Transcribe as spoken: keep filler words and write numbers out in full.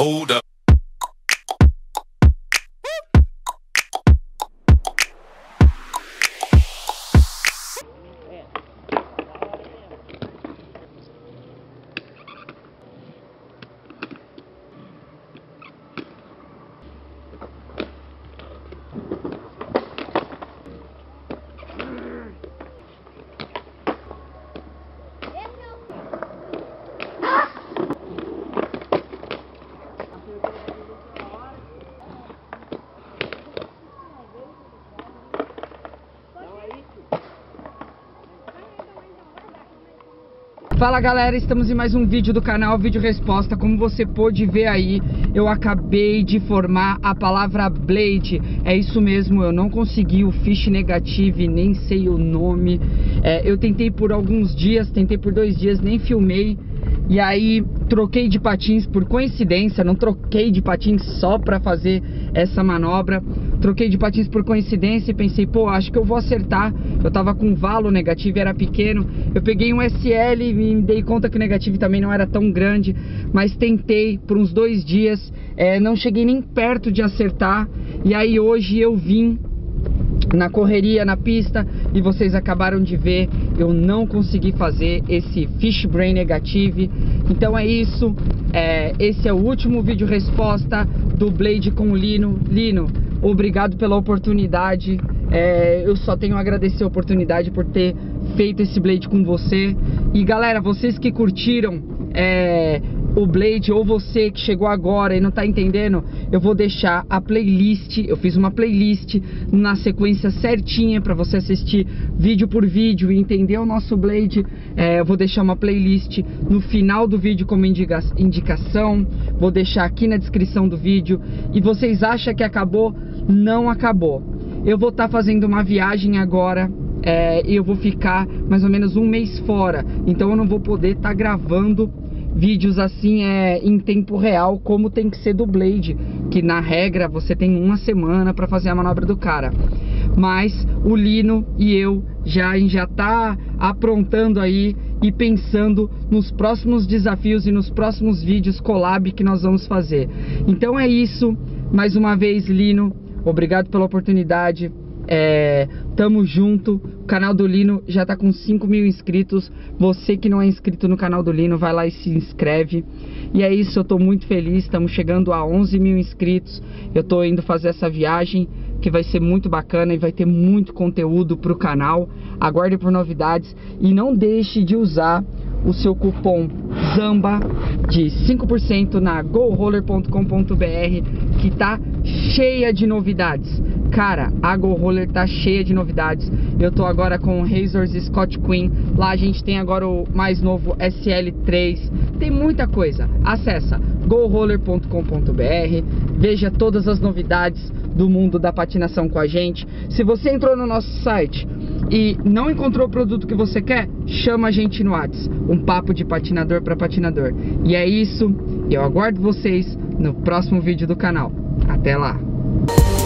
Hold up. Fala galera, estamos em mais um vídeo do canal Vídeo Resposta. Como você pôde ver aí, eu acabei de formar a palavra Blade. É isso mesmo, eu não consegui o Fish Negative, nem sei o nome. é, Eu tentei por alguns dias, tentei por dois dias, nem filmei. E aí troquei de patins por coincidência, não troquei de patins só pra fazer essa manobra. Troquei de patins por coincidência e pensei, pô, acho que eu vou acertar. Eu tava com valo negativo, era pequeno. Eu peguei um S L e me dei conta que o negativo também não era tão grande. Mas tentei por uns dois dias, é, não cheguei nem perto de acertar. E aí hoje eu vim na correria, na pista, e vocês acabaram de ver, eu não consegui fazer esse Fish Brain Negative. Então é isso, é, esse é o último vídeo resposta do Blade com o Lino. Lino, obrigado pela oportunidade, é, eu só tenho a agradecer a oportunidade por ter feito esse Blade com você. E galera, vocês que curtiram é, o Blade, ou você que chegou agora e não tá entendendo, eu vou deixar a playlist, eu fiz uma playlist na sequência certinha pra você assistir vídeo por vídeo e entender o nosso Blade. é, Eu vou deixar uma playlist no final do vídeo como indica indicação, vou deixar aqui na descrição do vídeo. E vocês acham que acabou? Não acabou. Eu vou estar fazendo uma viagem agora, é, e eu vou ficar mais ou menos um mês fora, então eu não vou poder estar gravando vídeos assim é, em tempo real, como tem que ser do Blade, que na regra você tem uma semana para fazer a manobra do cara. Mas o Lino e eu já, já tá aprontando aí e pensando nos próximos desafios e nos próximos vídeos collab que nós vamos fazer. Então é isso, mais uma vez Lino, obrigado pela oportunidade. É, tamo junto. O canal do Lino já tá com cinco mil inscritos. Você que não é inscrito no canal do Lino, vai lá e se inscreve. E é isso, eu tô muito feliz. Estamos chegando a onze mil inscritos. Eu tô indo fazer essa viagem, que vai ser muito bacana e vai ter muito conteúdo pro canal. Aguarde por novidades. E não deixe de usar o seu cupom ZAMBA de cinco por cento na go roller ponto com ponto br, que tá cheia de novidades. Cara, a Go Roller tá cheia de novidades. Eu tô agora com o Razors Scott Queen. Lá a gente tem agora o mais novo S L três. Tem muita coisa. Acessa go roller ponto com ponto br, veja todas as novidades do mundo da patinação com a gente. Se você entrou no nosso site e não encontrou o produto que você quer, chama a gente no WhatsApp. Um papo de patinador para patinador. E é isso. Eu aguardo vocês no próximo vídeo do canal. Até lá!